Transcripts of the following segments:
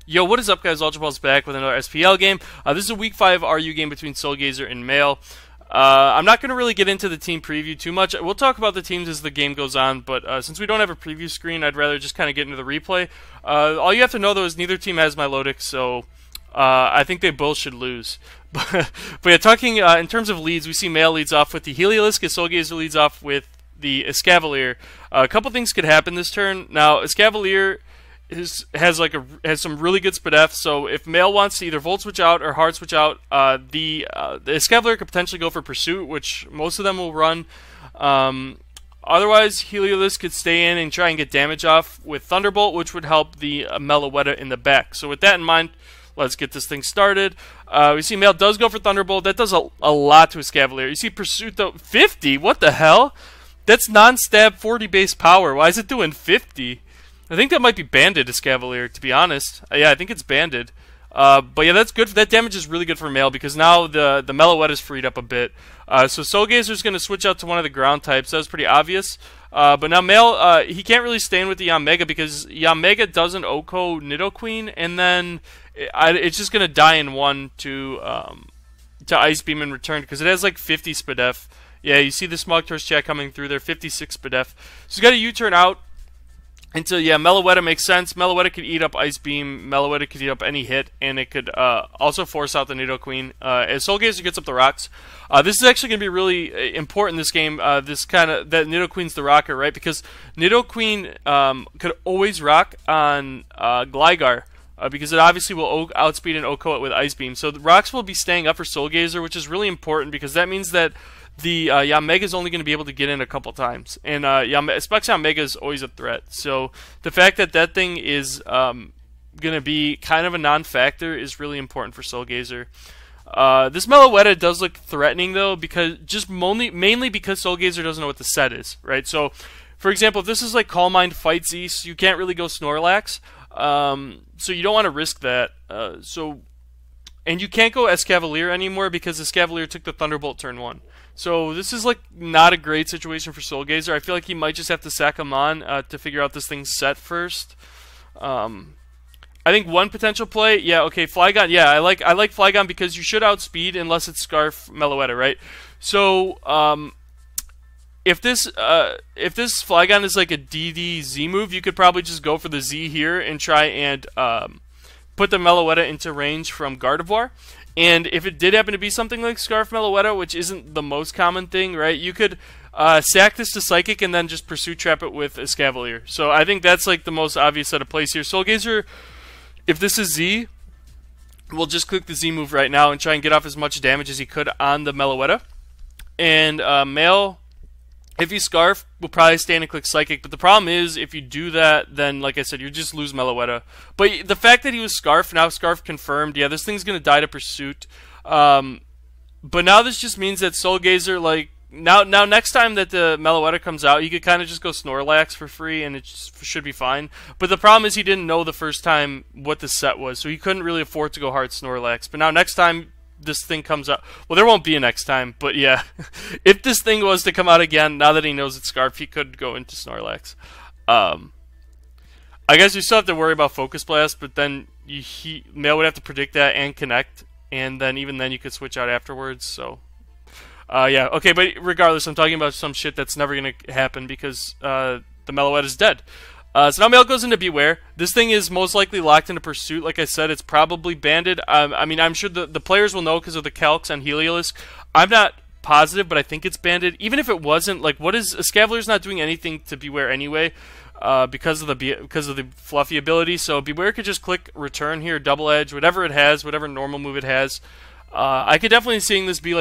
Yo, what is up, guys? Ultra Ball's back with another SPL game. This is a Week 5 RU game between Soulgazer and Male. I'm not going to really get into the team preview too much. We'll talk about the teams as the game goes on, but since we don't have a preview screen, I'd rather just kind of get into the replay. All you have to know, though, is neither team has Milotic, so I think they both should lose. But yeah, talking in terms of leads, we see Male leads off with the Heliolisk, as Soulgazer leads off with the Escavalier. A couple things could happen this turn. Now, Escavalier has some really good spadef, so if Male wants to either Volt Switch out or Hard Switch out, the Escavalier could potentially go for Pursuit, which most of them will run. Otherwise, Heliolisk could stay in and try and get damage off with Thunderbolt, which would help the Meloetta in the back. So with that in mind, let's get this thing started. We see Male does go for Thunderbolt. That does a lot to Escavalier. You see Pursuit, though, 50? What the hell? That's non-stab 40 base power. Why is it doing 50? I think that might be banded Escavalier, to be honest. Yeah, I think it's banded. But yeah, that's good. That damage is really good for Male because now the Meloetta is freed up a bit. So Soulgazer is going to switch out to one of the ground types. That was pretty obvious. But now Male, he can't really stand with the Yanmega because Yanmega doesn't Oko Nidoqueen, and then it's just going to die in one to Ice Beam in return because it has like 50 Spadef. Yeah, you see the Smogtor's chat coming through there, 56 Spadef. So he's got a U-turn out. Until, yeah, Meloetta makes sense. Meloetta could eat up Ice Beam. Meloetta could eat up any hit, and it could also force out the Nidoqueen. As Soulgazer gets up the rocks, this is actually going to be really important in this game. That Nidoqueen's the rocker, right? Because Nidoqueen could always rock on Gligar, because it obviously will outspeed and Oko it with Ice Beam. So the rocks will be staying up for Soulgazer, which is really important because that means that the Yanmega is only going to be able to get in a couple times, and Specs Yanmega is always a threat. So the fact that that thing is going to be kind of a non-factor is really important for Soulgazer. This Meloetta does look threatening though, because mainly because Soulgazer doesn't know what the set is, right? So, for example, if this is like Calm Mind Fight Zeus, you can't really go Snorlax, so you don't want to risk that. And you can't go Escavalier anymore because Escavalier took the Thunderbolt turn 1. So this is like not a great situation for Soulgazer. I feel like he might just have to sack him on to figure out this thing's set first. I think one potential play, yeah, okay, Flygon, yeah, I like Flygon because you should outspeed unless it's Scarf Meloetta, right? So if this Flygon is like a DD Z move, you could probably just go for the Z here and try and put the Meloetta into range from Gardevoir. And if it did happen to be something like Scarf Meloetta, which isn't the most common thing, right, you could sack this to Psychic and then just Pursuit Trap it with Escavalier. So I think that's like the most obvious set of plays here. Soulgazer, if this is Z, we'll just click the Z move right now and try and get off as much damage as he could on the Meloetta. And Male, if you Scarf, will probably stand and click Psychic, but the problem is, if you do that, then, like I said, you just lose Meloetta. But the fact that he was Scarf, now Scarf confirmed, yeah, this thing's going to die to Pursuit. But now this just means that Soulgazer, like, now next time that the Meloetta comes out, he could kind of just go Snorlax for free, and it should be fine. But the problem is he didn't know the first time what the set was, so he couldn't really afford to go hard Snorlax. But now next time this thing comes out, well, there won't be a next time, but yeah, if this thing was to come out again, now that he knows it's Scarf, he could go into Snorlax. I guess you still have to worry about Focus Blast, but then Male would have to predict that and connect, and then even then you could switch out afterwards, so yeah, okay, but regardless, I'm talking about some shit that's never going to happen because the Meloetta is dead. So now Male goes into Beware. This thing is most likely locked into Pursuit. Like I said, it's probably banded. I mean, I'm sure the players will know because of the calcs on Heliolisk. I'm not positive, but I think it's banded. Even if it wasn't, like, Escavalier's not doing anything to Beware anyway, because of the Fluffy ability. So Beware could just click Return here, Double Edge, whatever it has, whatever normal move it has. I could definitely see this being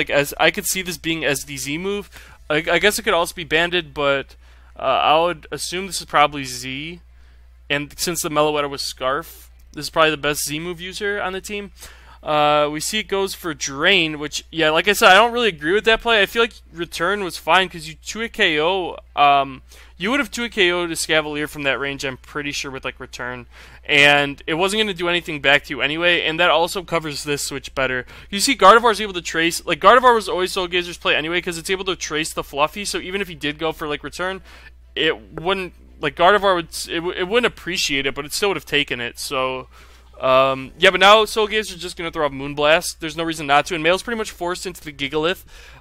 SDZ move. I guess it could also be banded, but I would assume this is probably Z, and since the Meloetta was Scarf, this is probably the best Z move user on the team. We see it goes for Drain, which, yeah, like I said, I don't really agree with that play. I feel like Return was fine because you 2-hit KO. You would have 2-hit KO'd Escavalier from that range, I'm pretty sure, with like Return. And it wasn't going to do anything back to you anyway, and that also covers this switch better. You see Gardevoir's able to trace, like Gardevoir was always Soulgazer's play anyway because it's able to trace the Fluffy, so even if he did go for like Return, it wouldn't, like Gardevoir would, it wouldn't appreciate it, but it still would have taken it, so Yeah, but now Soul Gazer is just going to throw off Moonblast. There's no reason not to, and Male's pretty much forced into the Gigalith.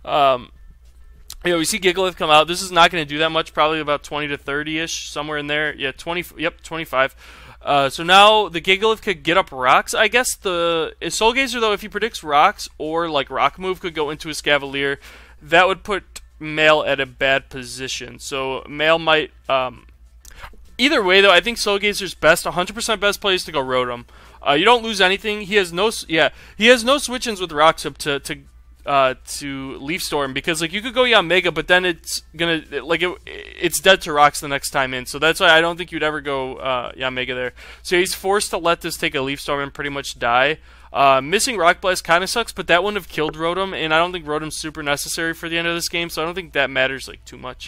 We see Gigalith come out. This is not going to do that much, probably about 20 to 30-ish, somewhere in there. Yeah, 20. Yep, 25. So now the Gigalith could get up rocks. I guess the Soul Gazer, though, if he predicts rocks or like Rock Move could go into his Cavalier, that would put Male at a bad position. So Male might. Either way, though, I think Soul Gazer's best, 100% best play is to go Rotom. You don't lose anything. He has no switch-ins with Rocks up to Leaf Storm, because like you could go Yanmega, but then it's gonna it's dead to Rocks the next time in. So that's why I don't think you'd ever go Yanmega there. So he's forced to let this take a Leaf Storm and pretty much die. Missing Rock Blast kind of sucks, but that wouldn't have killed Rotom, and I don't think Rotom's super necessary for the end of this game, so I don't think that matters like too much.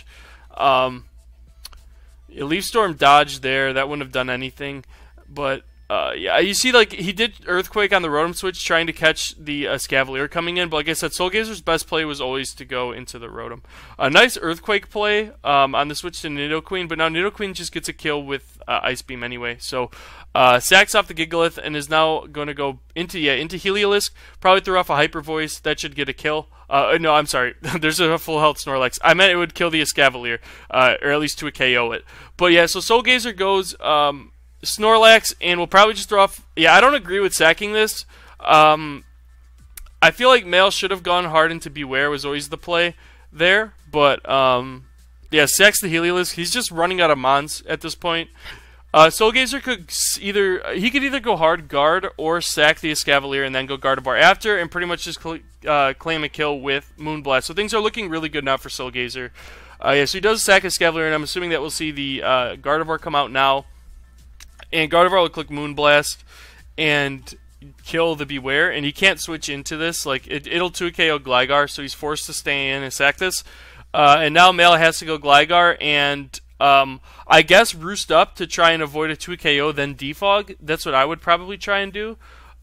Leaf Storm dodge there, that wouldn't have done anything, but yeah, you see, like, he did Earthquake on the Rotom switch trying to catch the Scavalier coming in, but like I said, Soul Gazer's best play was always to go into the Rotom. A nice Earthquake play on the switch to Nidoqueen, but now Nidoqueen just gets a kill with Ice Beam anyway, so sacks off the Gigalith and is now going to go into Heliolisk, probably throw off a Hyper Voice, that should get a kill. No, I'm sorry, there's a full health Snorlax. I meant it would kill the Escavalier, or at least to a KO it. But yeah, so Soul Gazer goes Snorlax, and we'll probably just throw off. Yeah, I don't agree with sacking this. I feel like Male should have gone hard into Beware, was always the play there. But yeah, sacks the Heliolisk. He's just running out of Mons at this point. Soul Gazer could either go hard guard or sack the Escavalier and then go Gardevoir after, and pretty much just claim a kill with Moonblast. So things are looking really good now for Soul Gazer. Yeah, so he does sack Escavalier, and I'm assuming that we'll see the Gardevoir come out now. And Gardevoir will click Moonblast and kill the Beware, and he can't switch into this. Like it'll 2KO Gligar, so he's forced to stay in and sack this. And now Male has to go Gligar, and I guess Roost up to try and avoid a 2KO, then Defog. That's what I would probably try and do.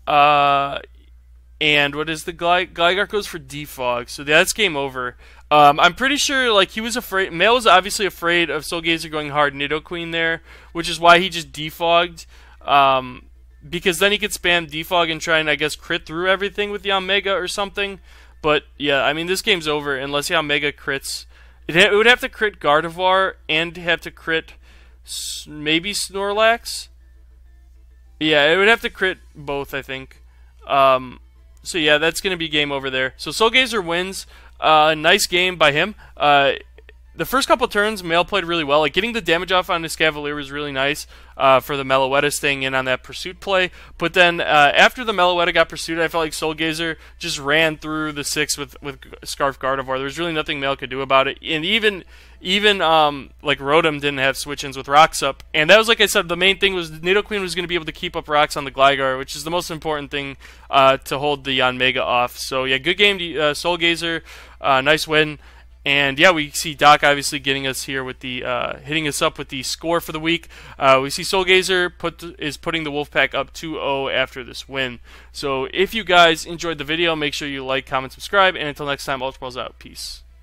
And what is the Gligar goes for Defog, so that's game over. I'm pretty sure like he was afraid. Male was obviously afraid of Soul Gazer going hard Nidoqueen there, which is why he just defogged. Because then he could spam defog and try and I guess crit through everything with Yanmega or something. But yeah, I mean this game's over unless Yanmega crits. It would have to crit Gardevoir and have to crit maybe Snorlax. Yeah, it would have to crit both, I think. So yeah, that's going to be game over there. So Soul Gazer wins. Nice game by him. The first couple turns, Male played really well. Like getting the damage off on his Cavalier was really nice for the Meloetta staying in on that pursuit play. But then after the Meloetta got pursued, I felt like Soul Gazer just ran through the 6 with Scarf Gardevoir. There was really nothing Male could do about it. And even like Rotom didn't have switch-ins with Rocks up. And that was, like I said, the main thing was Nidoqueen was going to be able to keep up Rocks on the Gligar, which is the most important thing to hold the Yanmega off. So yeah, good game to Soul Gazer. Nice win. And yeah, we see Doc obviously getting us here with the hitting us up with the score for the week. We see Soul Gazer is putting the Wolfpack up 2-0 after this win. So if you guys enjoyed the video, make sure you like, comment, subscribe, and until next time, Ultra Balls out. Peace.